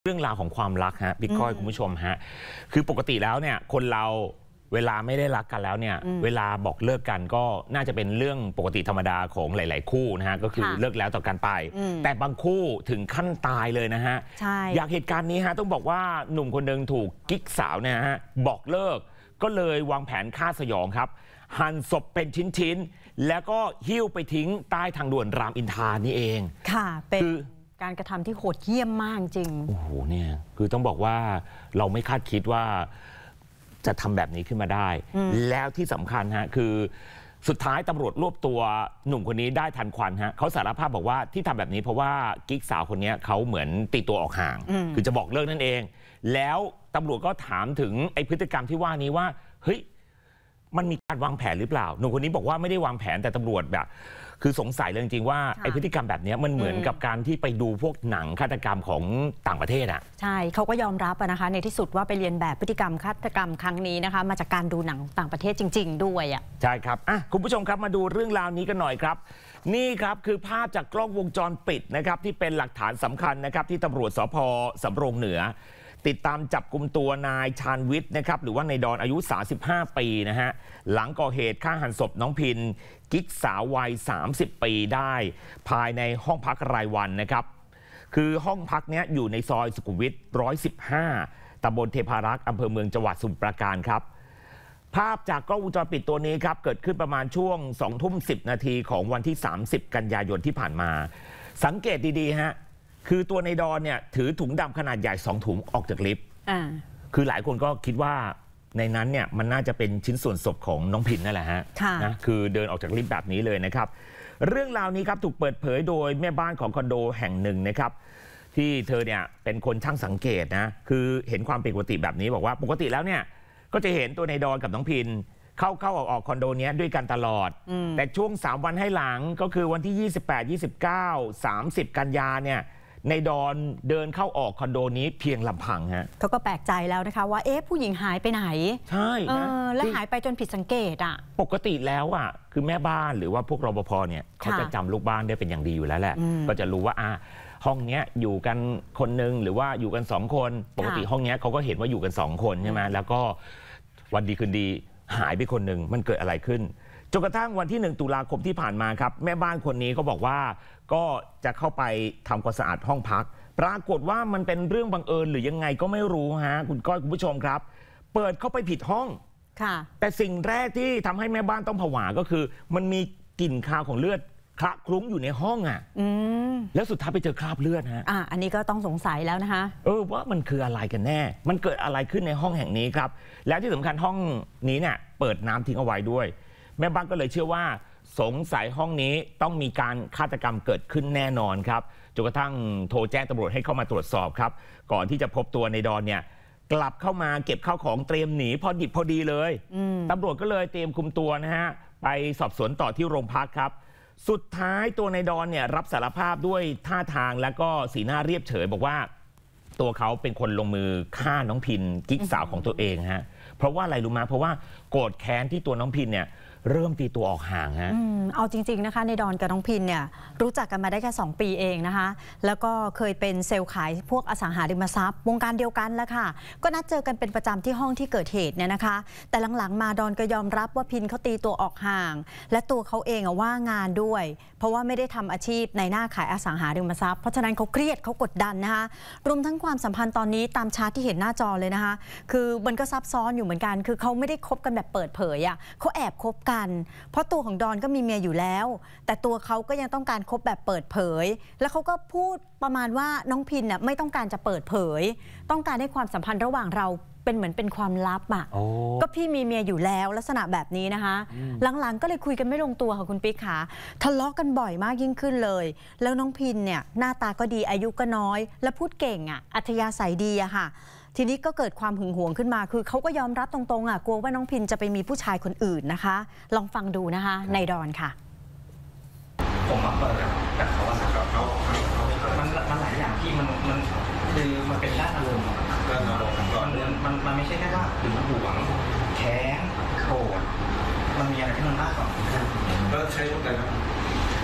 เรื่องราวของความรักฮะพี่ก้อยคุณผู้ชมฮะคือปกติแล้วเนี่ยคนเราเวลาไม่ได้รักกันแล้วเนี่ยเวลาบอกเลิกกันก็น่าจะเป็นเรื่องปกติธรรมดาของหลายๆคู่นะฮะก็คือเลิกแล้วต่อกันไปแต่บางคู่ถึงขั้นตายเลยนะฮะอยากเหตุการณ์นี้ฮะต้องบอกว่าหนุ่มคนหนึ่งถูกกิ๊กสาวเนี่ยฮะบอกเลิกก็เลยวางแผนฆ่าสยองครับหั่นศพเป็นชิ้นๆแล้วก็หิ้วไปทิ้งใต้ทางด่วนรามอินทรานี่เองค่ะเป็นการกระทำที่โหดเหี้ยมมากจริงโอ้โหเนี่ยคือต้องบอกว่าเราไม่คาดคิดว่าจะทำแบบนี้ขึ้นมาได้แล้วที่สำคัญฮะคือสุดท้ายตำรวจรวบตัวหนุ่มคนนี้ได้ทันควันฮะเขาสารภาพบอกว่าที่ทำแบบนี้เพราะว่ากิ๊กสาวคนนี้เขาเหมือนตีตัวออกห่างคือจะบอกเลิกนั่นเองแล้วตำรวจก็ถามถึงไอ้พฤติกรรมที่ว่านี้ว่าเฮ้ยมันมีการวางแผนหรือเปล่าหนุ่มคนนี้บอกว่าไม่ได้วางแผนแต่ตำรวจแบบคือสงสัยเลยจริงๆว่าไอ้พฤติกรรมแบบนี้มันเหมือนกับการที่ไปดูพวกหนังฆาตกรรมของต่างประเทศอ่ะใช่เขาก็ยอมรับนะคะในที่สุดว่าไปเรียนแบบพฤติกรรมฆาตกรรมครั้งนี้นะคะมาจากการดูหนังต่างประเทศจริงๆด้วยอ่ะใช่ครับคุณผู้ชมครับมาดูเรื่องราวนี้กันหน่อยครับนี่ครับคือภาพจากกล้องวงจรปิดนะครับที่เป็นหลักฐานสำคัญนะครับที่ตำรวจสภ.สำโรงเหนือติดตามจับกุมตัวนายชาญวิทย์นะครับหรือว่านายดอนอายุ35ปีนะฮะหลังก่อเหตุฆ่าหันศพน้องพินกิ๊กสาววัย30ปีได้ภายในห้องพักรายวันนะครับคือห้องพักนี้อยู่ในซอยสุขุมวิท115ตำบลเทพารักษ์อำเภอเมืองจังหวัดสมุทรปราการครับภาพจากกล้องวงจรปิดตัวนี้ครับเกิดขึ้นประมาณช่วง20:10 นาทีของวันที่30กันยายนที่ผ่านมาสังเกตดีๆฮะคือตัวในดอนเนี่ยถือถุงดำขนาดใหญ่2ถุงออกจากลิฟต์คือหลายคนก็คิดว่าในนั้นเนี่ยมันน่าจะเป็นชิ้นส่วนศพของน้องพินนั่นแหละฮะนะคือเดินออกจากลิฟต์แบบนี้เลยนะครับเรื่องราวนี้ครับถูกเปิดเผยโดยแม่บ้านของคอนโดแห่งหนึ่งนะครับที่เธอเนี่ยเป็นคนช่างสังเกตนะคือเห็นความผิดปกติแบบนี้บอกว่าปกติแล้วเนี่ยก็จะเห็นตัวในดอนกับน้องพินเข้าออกคอนโดนี้ด้วยกันตลอดแต่ช่วง3วันให้หลังก็คือวันที่28 29 30กันยาเนี่ยในดอนเดินเข้าออกคอนโดนี้เพียงลำพังฮะเขาก็แปลกใจแล้วนะคะว่าผู้หญิงหายไปไหนใช่แล้วหายไปจนผิดสังเกตอ่ะปกติแล้วอ่ะคือแม่บ้านหรือว่าพวกรปภเนี่ยเขาจะจำลูกบ้านได้เป็นอย่างดีอยู่แล้วแหละก็จะรู้ว่าห้องเนี้ยอยู่กันคนนึงหรือว่าอยู่กัน2คนปกติห้องเนี้ยเขาก็เห็นว่าอยู่กัน2คนใช่ไหมแล้วก็วันดีคืนดีหายไปคนนึงมันเกิดอะไรขึ้นจนกระทั่งวันที่1 ตุลาคมที่ผ่านมาครับแม่บ้านคนนี้ก็บอกว่าก็จะเข้าไปทำความสะอาดห้องพักปรากฏว่ามันเป็นเรื่องบังเอิญหรือยังไงก็ไม่รู้ฮะคุณก้อยคุณผู้ชมครับเปิดเข้าไปผิดห้องแต่สิ่งแรกที่ทำให้แม่บ้านต้องผวาก็คือมันมีกลิ่นคาวของเลือดคละคลุ้งอยู่ในห้องแล้วสุดท้ายไปเจอคราบเลือดฮะอันนี้ก็ต้องสงสัยแล้วนะคะว่ามันคืออะไรกันแน่มันเกิดอะไรขึ้นในห้องแห่งนี้ครับแล้วที่สำคัญห้องนี้เนี่ยเปิดน้ำทิ้งเอาไว้ด้วยแม่บ้านก็เลยเชื่อว่าสงสัยห้องนี้ต้องมีการฆาตกรรมเกิดขึ้นแน่นอนครับจนกระทั่งโทรแจ้งตำรวจให้เข้ามาตรวจสอบครับก่อนที่จะพบตัวในดอนเนี่ยกลับเข้ามาเก็บข้าวของเตรียมหนีพอดิบพอดีเลยตำรวจก็เลยเตรียมคุมตัวนะฮะไปสอบสวนต่อที่โรงพักครับสุดท้ายตัวในดอนเนี่ยรับสารภาพด้วยท่าทางและก็สีหน้าเรียบเฉยบอกว่าตัวเขาเป็นคนลงมือฆ่าน้องพินกิ๊กสาวของตัวเองฮะเพราะว่าอะไรรู้ไหมเพราะว่าโกรธแค้นที่ตัวน้องพินเนี่ยเริ่มตีตัวออกห่างฮะเอาจริงๆนะคะในดอนกับน้องพินเนี่ยรู้จักกันมาได้แค่2 ปีเองนะคะแล้วก็เคยเป็นเซลล์ขายพวกอสังหาริมทรัพย์วงการเดียวกันแล้วค่ะก็นัดเจอกันเป็นประจำที่ห้องที่เกิดเหตุเนี่ยนะคะแต่หลังๆมาดอนก็ยอมรับว่าพินเขาตีตัวออกห่างและตัวเขาเองว่างานด้วยเพราะว่าไม่ได้ทำอาชีพในหน้าขายอสังหาริมทรัพย์เพราะฉะนั้นเขาเครียดเขากดดันนะคะรวมทั้งความสัมพันธ์ตอนนี้ตามชาร์ตที่เห็นหน้าจอเลยนะคะคือมันก็ซับซ้อนอยู่เหมือนกันคือเขาไม่ได้คบกันแบบเปิดเผยเขาแอบคบกันเพราะตัวของดอนก็มีเมียอยู่แล้วแต่ตัวเขาก็ยังต้องการคบแบบเปิดเผยแล้วเขาก็พูดประมาณว่าน้องพินไม่ต้องการจะเปิดเผยต้องการให้ความสัมพันธ์ระหว่างเราเป็นเหมือนเป็นความลับก็พี่มีเมียอยู่แล้วลักษณะแบบนี้นะคะหลังๆก็เลยคุยกันไม่ลงตัวค่ะคุณปิ๊กค่ะทะเลาะกันบ่อยมากยิ่งขึ้นเลยแล้วน้องพินเนี่ยหน้าตาก็ดีอายุก็น้อยและพูดเก่งอัธยาศัยดีค่ะทีนี้ก็เกิดความหึงหวงขึ้นมาคือเขาก็ยอมรับตรงๆกลัวว่าน้องพินจะไปมีผู้ชายคนอื่นนะคะลองฟังดูนะคะในดอนค่ะผมมาเปิดแต่เขามันหลายอย่างที่มันคือมันเป็นด้านอารมณ์มันไม่ใช่แค่ว่าหึงหวงแค้นโกรธมันมีอะไรที่มันมากกว่าก็ใช้อะไรนะ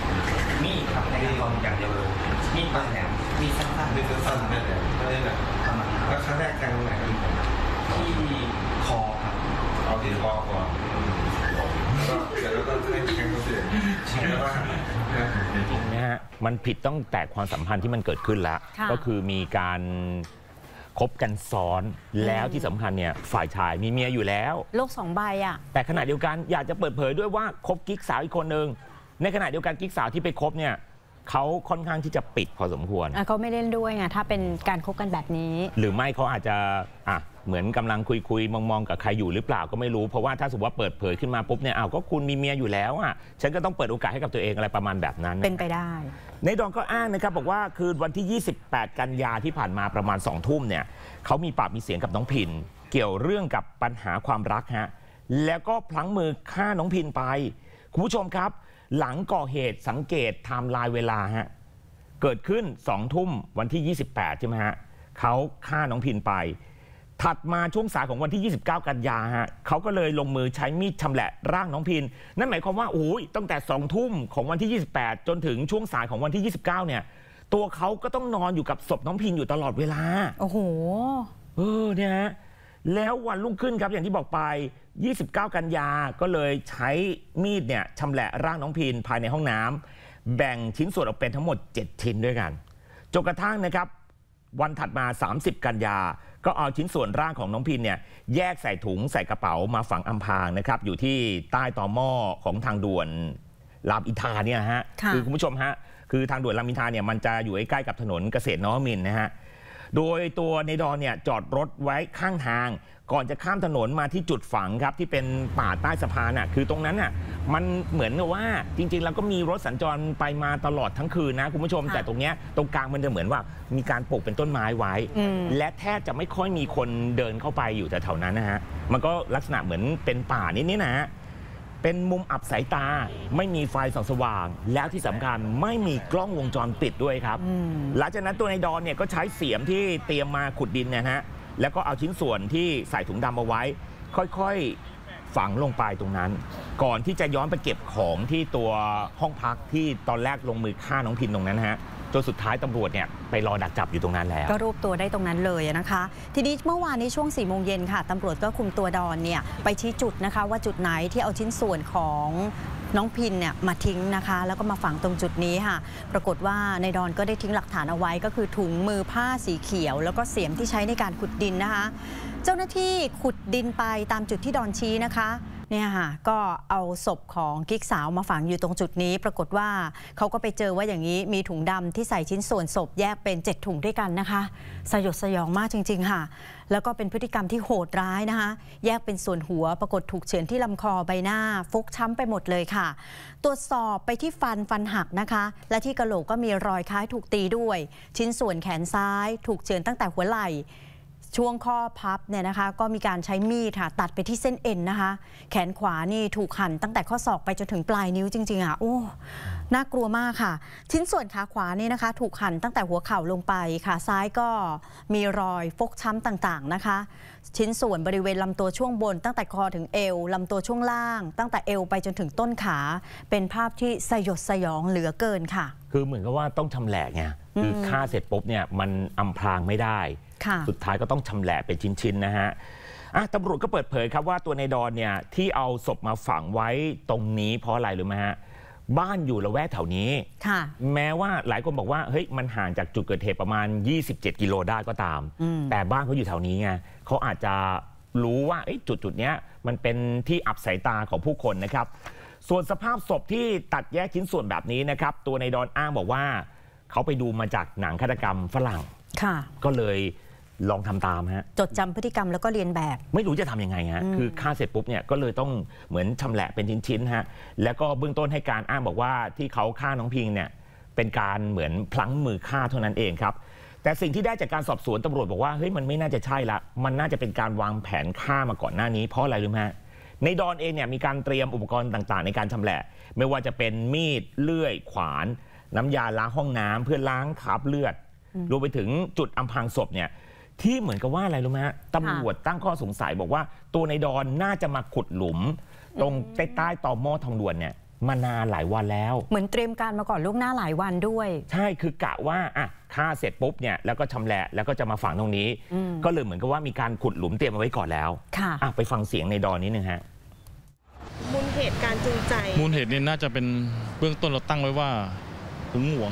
มีดครับในการก่อเหตุอย่างเดียวเลยมีดปลายแหลมมีดสั้นๆมีดสั้นๆนั่นแหละไม่ได้แบบประมาณนั้นแล้วครั้งแรกแทงตรงไหนครับที่คอครับเอาที่คอก่อนแล้วก็ให้แทงเขาเสียชี้แล้วว่านะฮะมันผิดตั้งแต่ความสัมพันธ์ที่มันเกิดขึ้นแล้วค่ะก็คือมีการคบกันซ้อนแล้วที่สำคัญเนี่ยฝ่ายชายมีเมียอยู่แล้วโลก2 ใบอ่ะแต่ขณะเดียวกันอยากจะเปิดเผยด้วยว่าคบกิ๊กสาวอีกคนนึงในขณะเดียวกันกิ๊กสาวที่ไปคบเนี่ยเขาค่อนข้างที่จะปิดพอสมควรเขาไม่เล่นด้วยไงถ้าเป็นการคบกันแบบนี้หรือไม่เขาอาจจะเหมือนกำลังคุยมองกับใครอยู่หรือเปล่าก็ไม่รู้เพราะว่าถ้าสมมติว่าเปิดเผยขึ้นมาปุ๊บเนี่ยก็คุณมีเมียอยู่แล้วฉันก็ต้องเปิดโอกาสให้กับตัวเองอะไรประมาณแบบนั้นเป็นไปได้ในดอนก็อ้างนะครับบอกว่าคืนวันที่ 28 กันยาที่ผ่านมาประมาณ 2 ทุ่มเนี่ยเขามีปากมีเสียงกับน้องพินเกี่ยวเรื่องกับปัญหาความรักฮะแล้วก็พลั้งมือฆ่าน้องพินไปคุณผู้ชมครับหลังก่อเหตุสังเกตไทม์ไลน์เวลาฮะเกิดขึ้น 2 ทุ่มวันที่ 28 ใช่ไหมฮะเขาฆ่าน้องพินไปถัดมาช่วงสายของวันที่ 29 กันยาฮะเขาก็เลยลงมือใช้มีดชำแหละร่างน้องพินนั่นหมายความว่าโอ้ยตั้งแต่ 2 ทุ่มของวันที่ 28 จนถึงช่วงสายของวันที่ 29 เนี่ยตัวเขาก็ต้องนอนอยู่กับศพน้องพินอยู่ตลอดเวลาโอ้โหเนี่ยฮะแล้ววันรุ่งขึ้นครับอย่างที่บอกไป 29 กันยาก็เลยใช้มีดเนี่ยชำแหละร่างน้องพินภายในห้องน้ำแบ่งชิ้นส่วนออกเป็นทั้งหมด 7 ชิ้นด้วยกันจนกระทั่งนะครับวันถัดมา 30 กันยาก็เอาชิ้นส่วนร่างของน้องพินเนี่ยแยกใส่ถุงใส่กระเป๋ามาฝังอำพรางนะครับอยู่ที่ใต้ตอหม้อของทางด่วนรามอินทราเนี่ยฮะคือคุณผู้ชมฮะคือทางด่วนรามอินทราเนี่ยมันจะอยู่ใกล้กับถนนเกษตรนวมินทร์นะฮะโดยตัวในดอนเนี่ยจอดรถไว้ข้างทางก่อนจะข้ามถนนมาที่จุดฝังครับที่เป็นป่าใต้สะพานคือตรงนั้นมันเหมือนกับว่าจริงๆแล้วก็มีรถสัญจรไปมาตลอดทั้งคืนนะคุณผู้ชมแต่ตรงเนี้ยตรงกลางมันจะเหมือนว่ามีการปลูกเป็นต้นไม้ไว้และแทบจะไม่ค่อยมีคนเดินเข้าไปอยู่แถวๆนั้นนะฮะมันก็ลักษณะเหมือนเป็นป่านิดๆนะฮะเป็นมุมอับสายตาไม่มีไฟส่องสว่างแล้วที่สำคัญไม่มีกล้องวงจรปิดด้วยครับหลังจากนั้นตัวในดอนเนี่ยก็ใช้เสียมที่เตรียมมาขุดดินเนี่ยฮะแล้วก็เอาชิ้นส่วนที่ใส่ถุงดำเอาไว้ค่อยๆฝังลงไปตรงนั้นก่อนที่จะย้อนไปเก็บของที่ตัวห้องพักที่ตอนแรกลงมือฆ่าน้องพินตรงนั้นฮะจนสุดท้ายตำรวจเนี่ยไปรอดักจับอยู่ตรงนั้นแล้วก็รวบตัวได้ตรงนั้นเลยนะคะ ทีนี้เมื่อวานนี้ช่วง 4 โมงเย็นค่ะตำรวจก็คุมตัวดอนเนี่ยไปชี้จุดนะคะว่าจุดไหนที่เอาชิ้นส่วนของน้องพินเนี่ยมาทิ้งนะคะแล้วก็มาฝังตรงจุดนี้ค่ะปรากฏว่าในดอนก็ได้ทิ้งหลักฐานเอาไว้ก็คือถุงมือผ้าสีเขียวแล้วก็เสียมที่ใช้ในการขุดดินนะคะเจ้าหน้าที่ขุดดินไปตามจุดที่ดอนชี้นะคะเนี่ยค่ะก็เอาศพของกิ๊กสาวมาฝังอยู่ตรงจุดนี้ปรากฏว่าเขาก็ไปเจอว่าอย่างนี้มีถุงดำที่ใส่ชิ้นส่วนศพแยกเป็น7 ถุงด้วยกันนะคะสยดสยองมากจริงๆค่ะแล้วก็เป็นพฤติกรรมที่โหดร้ายนะคะแยกเป็นส่วนหัวปรากฏถูกเฉือนที่ลำคอใบหน้าฟกช้ำไปหมดเลยค่ะตรวจสอบไปที่ฟันหักนะคะและที่กะโหลกก็มีรอยคล้ายถูกตีด้วยชิ้นส่วนแขนซ้ายถูกเฉือนตั้งแต่หัวไหล่ช่วงข้อพับเนี่ยนะคะก็มีการใช้มีดค่ะตัดไปที่เส้นเอ็นนะคะแขนขวานี่ถูกหั่นตั้งแต่ข้อศอกไปจนถึงปลายนิ้วจริงๆโอ้น่ากลัวมากค่ะชิ้นส่วนขาขวานี่นะคะถูกหั่นตั้งแต่หัวเข่าลงไปขาซ้ายก็มีรอยฟกช้ำต่างๆนะคะชิ้นส่วนบริเวณลำตัวช่วงบนตั้งแต่คอถึงเอวลำตัวช่วงล่างตั้งแต่เอวไปจนถึงต้นขาเป็นภาพที่สยดสยองเหลือเกินค่ะคือเหมือนกับว่าต้องชำแหละไงคือฆ่าเสร็จปุ๊บเนี่ยมันอำพรางไม่ได้สุดท้ายก็ต้องชำแหละเป็นชิ้นๆนะฮะตำรวจก็เปิดเผยครับว่าตัวในดอนเนี่ยที่เอาศพมาฝังไว้ตรงนี้เพราะอะไรรู้ไหมฮะบ้านอยู่ละแวกแถวนี้แม้ว่าหลายคนบอกว่าเฮ้ยมันห่างจากจุดเกิดเหตุประมาณ27 กิโลได้ก็ตามแต่บ้านเขาอยู่แถวนี้ไงเขาอาจจะรู้ว่าจุดเนี้ยมันเป็นที่อับสายตาของผู้คนนะครับส่วนสภาพศพที่ตัดแยกชิ้นส่วนแบบนี้นะครับตัวในดอนอ้างบอกว่าเขาไปดูมาจากหนังฆาตกรรมฝรั่งก็เลยลองทำตามฮะจดจำพฤติกรรมแล้วก็เรียนแบบไม่รู้จะทำยังไงฮะคือฆ่าเสร็จปุ๊บเนี่ยก็เลยต้องเหมือนชำแหละเป็นชิ้นๆฮะแล้วก็เบื้องต้นให้การอ้างบอกว่าที่เขาฆ่าน้องพิงเนี่ยเป็นการเหมือนพลั้งมือฆ่าเท่านั้นเองครับแต่สิ่งที่ได้จากการสอบสวนตำรวจบอกว่าเฮ้ยมันไม่น่าจะใช่ละมันน่าจะเป็นการวางแผนฆ่ามาก่อนหน้านี้เพราะอะไรรู้ไหมในดอนเองเนี่ยมีการเตรียมอุปกรณ์ต่างๆในการชำแหละไม่ว่าจะเป็นมีดเลื่อยขวานน้ำยาล้างห้องน้ำเพื่อล้างคราบเลือดรวมไปถึงจุดอำพรางศพเนี่ยที่เหมือนกับว่าอะไรรู้ไหมฮะตำรวจตั้งข้อสงสัยบอกว่าตัวในดอนน่าจะมาขุดหลุมตรงใต้ตอหม้อทางด่วนเนี่ยมานานหลายวันแล้วเหมือนเตรียมการมาก่อนล่วงหน้าหลายวันด้วยใช่คือกะว่าฆ่าเสร็จปุ๊บเนี่ยแล้วก็ชำแหละแล้วก็จะมาฝังตรงนี้ก็เลยเหมือนกับว่ามีการขุดหลุมเตรียมเอาไว้ก่อนแล้วค่ะไปฟังเสียงในดอนนิดนึงฮะมูลเหตุการจูงใจมูลเหตุนี่น่าจะเป็นเบื้องต้นเราตั้งไว้ว่าหึงหวง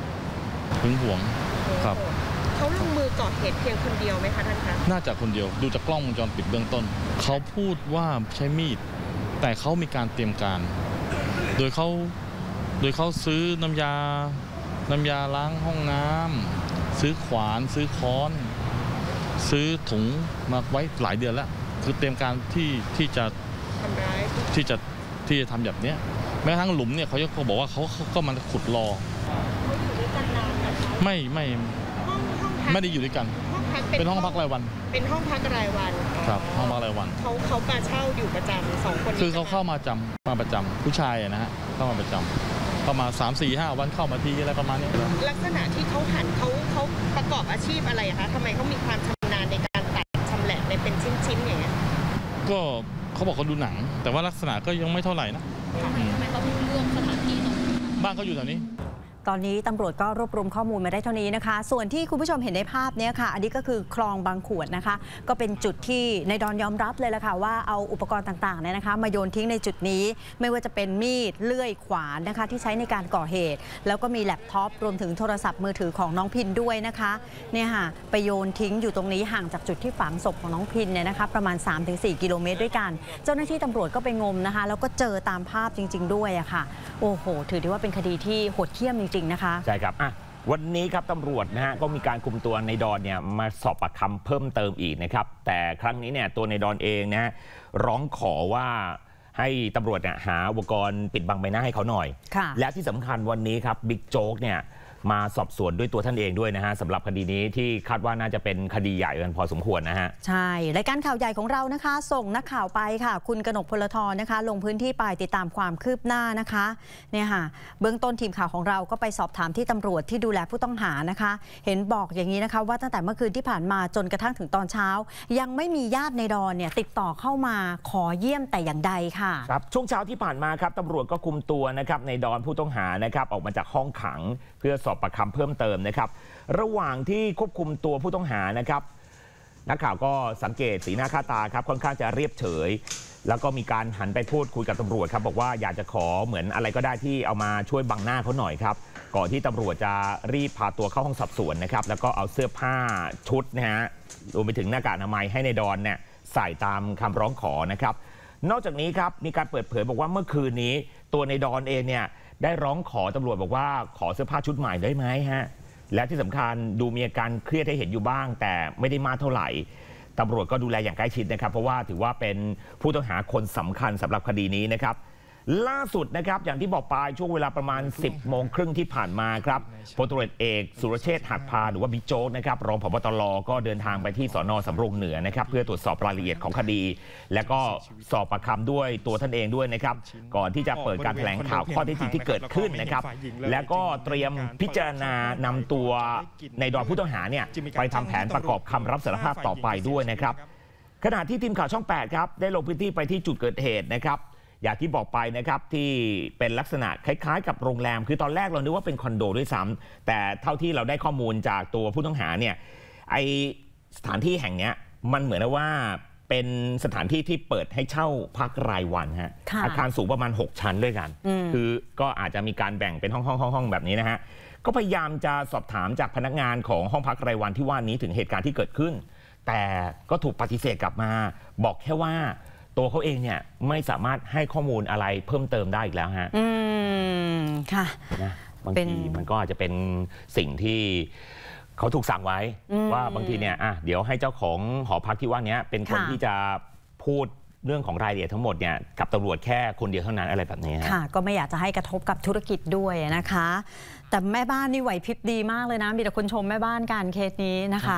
ครับเขาลงมือก่อเหตุเพียงคนเดียวไหมคะท่านคะน่าจะคนเดียวดูจากกล้องวงจรปิดเบื้องต้นเขาพูดว่าใช้มีดแต่เขามีการเตรียมการโดยเขาซื้อน้ำยาล้างห้องน้ำซื้อขวานซื้อค้อนซื้อถุงมาไว้หลายเดือนแล้วคือเตรียมการที่จะทำร้ายที่จะทำแบบนี้แม้กระทั่งหลุมเนี่ยเขาบอกว่าเขาก็มันขุดรอเขาอยู่ด้วยกันนานไหมคะไม่ได้อยู่ด้วยกันเป็นห้องพักรายวันเป็นห้องพักรายวันครับห้องพักรายวันเขามาเช่าอยู่ประจำ2 คนคือเขาเข้ามาประจำผู้ชายนะฮะเข้ามาประจำเข้ามา3-4-5 วันเข้ามาทีอะไรประมาณนี้ลักษณะที่เขาหั่นเขาประกอบอาชีพอะไรคะทำไมเขามีความชำนาญในการตัดชำแหละในเป็นชิ้นๆอย่างเงี้ยก็เขาบอกเขาดูหนังแต่ว่าลักษณะก็ยังไม่เท่าไหร่นะทำไมเขาถึงเลือกสถานที่บ้านเขาอยู่แถวนี้ตอนนี้ตำรวจก็รวบรวมข้อมูลมาได้เท่านี้นะคะส่วนที่คุณผู้ชมเห็นในภาพนี้ค่ะอันนี้ก็คือคลองบางขวดนะคะก็เป็นจุดที่นายดอนยอมรับเลยละค่ะว่าเอาอุปกรณ์ต่างๆเนี่ยนะคะมาโยนทิ้งในจุดนี้ไม่ว่าจะเป็นมีดเลื่อยขวานนะคะที่ใช้ในการก่อเหตุแล้วก็มีแล็ปท็อปรวมถึงโทรศัพท์มือถือของน้องพินด้วยนะคะเนี่ยค่ะไปโยนทิ้งอยู่ตรงนี้ห่างจากจุดที่ฝังศพของน้องพินเนี่ยนะคะประมาณ 3-4 กิโลเมตรด้วยกันเจ้าหน้าที่ตำรวจก็ไปงมนะคะแล้วก็เจอตามภาพจริงๆด้วยอะค่ะโอ้โหถือได้ว่าเป็นคดีที่โหดเหี้ยมจริงๆนะคะใช่ครับวันนี้ครับตำรวจนะฮะก็มีการคุมตัวในดอนเนี่ยมาสอบปากคำเพิ่มเติมอีกนะครับแต่ครั้งนี้เนี่ยตัวในดอนเองนะร้องขอว่าให้ตำรวจเนี่ยหาอุปกรณ์ปิดบังใบหน้าให้เขาหน่อยและที่สำคัญวันนี้ครับบิ๊กโจ๊กเนี่ยมาสอบสวนด้วยตัวท่านเองด้วยนะฮะสำหรับคดีนี้ที่คาดว่าน่าจะเป็นคดีใหญ่กันพอสมควรนะฮะใช่รายการข่าวใหญ่ของเรานะคะส่งนักข่าวไปค่ะคุณกนกพลธรนะคะลงพื้นที่ไปติดตามความคืบหน้านะคะเนี่ยค่ะเบื้องต้นทีมข่าวของเราก็ไปสอบถามที่ตำรวจที่ดูแลผู้ต้องหานะคะเห็นบอกอย่างนี้นะคะว่าตั้งแต่เมื่อคืนที่ผ่านมาจนกระทั่งถึงตอนเช้ายังไม่มีญาติในดอนเนี่ยติดต่อเข้ามาขอเยี่ยมแต่อย่างใดค่ะครับช่วงเช้าที่ผ่านมาครับตำรวจก็คุมตัวนะครับในดอนผู้ต้องหานะครับออกมาจากห้องขังเพื่อสอบปากคำเพิ่มเติมนะครับระหว่างที่ควบคุมตัวผู้ต้องหานะครับนักข่าวก็สังเกตสีหน้าค่าตาครับค่อนข้างจะเรียบเฉยแล้วก็มีการหันไปพูดคุยกับตำรวจครับบอกว่าอยากจะขอเหมือนอะไรก็ได้ที่เอามาช่วยบังหน้าเขาหน่อยครับก่อนที่ตำรวจจะรีบพาตัวเข้าห้องสอบสวนนะครับแล้วก็เอาเสื้อผ้าชุดนะฮะรวมไปถึงหน้ากากอนามัยให้ในดอนเนี่ยใส่ตามคำร้องขอนะครับนอกจากนี้ครับมีการเปิดเผยบอกว่าเมื่อคืนนี้ตัวในดอนเองเนี่ยได้ร้องขอตำรวจบอกว่าขอเสื้อผ้าชุดใหม่ได้ไหมฮะและที่สำคัญดูมีอาการเครียดให้เห็นอยู่บ้างแต่ไม่ได้มากเท่าไหร่ตำรวจก็ดูแลอย่างใกล้ชิดนะครับเพราะว่าถือว่าเป็นผู้ต้องหาคนสำคัญสำหรับคดีนี้นะครับล่าสุดนะครับอย่างที่บอกไปช่วงเวลาประมาณ 10 โมงครึ่งที่ผ่านมาครับพลตำรวจเอกสุรเชษฐ์หักพานหรือว่าบิ๊กโจ๊กนะครับรองผบ.ตร.ก็เดินทางไปที่สน.สำโรงเหนือนะครับเพื่อตรวจสอบรายละเอียดของคดีและก็สอบปากคำด้วยตัวท่านเองด้วยนะครับก่อนที่จะเปิดการแถลงข่าวข้อเท็จจริงที่เกิดขึ้นนะครับและก็เตรียมพิจารณานำตัวในดอนผู้ต้องหาเนี่ยไปทำแผนประกอบคำรับสารภาพต่อไปด้วยนะครับขณะที่ทีมข่าวช่อง 8ครับได้ลงพื้นที่ไปที่จุดเกิดเหตุนะครับอย่างที่บอกไปนะครับที่เป็นลักษณะคล้ายๆกับโรงแรมคือตอนแรกเรานึกว่าเป็นคอนโดด้วยซ้ำแต่เท่าที่เราได้ข้อมูลจากตัวผู้ต้องหาเนี่ยไอสถานที่แห่งนี้มันเหมือนว่าเป็นสถานที่ที่เปิดให้เช่าพักรายวันฮะอาคารสูงประมาณ6ชั้นด้วยกันคือก็อาจจะมีการแบ่งเป็นห้องแบบนี้นะฮะก็พยายามจะสอบถามจากพนักงานของห้องพักรายวันที่ว่านี้ถึงเหตุการณ์ที่เกิดขึ้นแต่ก็ถูกปฏิเสธกลับมาบอกแค่ว่าตัวเขาเองเนี่ยไม่สามารถให้ข้อมูลอะไรเพิ่มเติมได้อีกแล้วฮะค่ะนะบางทีมันก็อาจจะเป็นสิ่งที่เขาถูกสั่งไว้ว่าบางทีเนี่ยเดี๋ยวให้เจ้าของหอพักที่ว่านี้เป็นคนที่จะพูดเรื่องของรายละเอียดทั้งหมดเนี่ยกับตำรวจแค่คนเดียวเท่านั้นอะไรแบบนี้ค่ะก็ไม่อยากจะให้กระทบกับธุรกิจด้วยนะคะแต่แม่บ้านนี่ไหวพริบดีมากเลยนะมีแต่คนชมแม่บ้านการเคสนี้นะคะ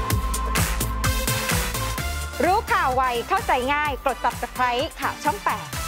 รู้ข่าวไวเข้าใจง่ายกด Subscribe ข่าวช่อง 8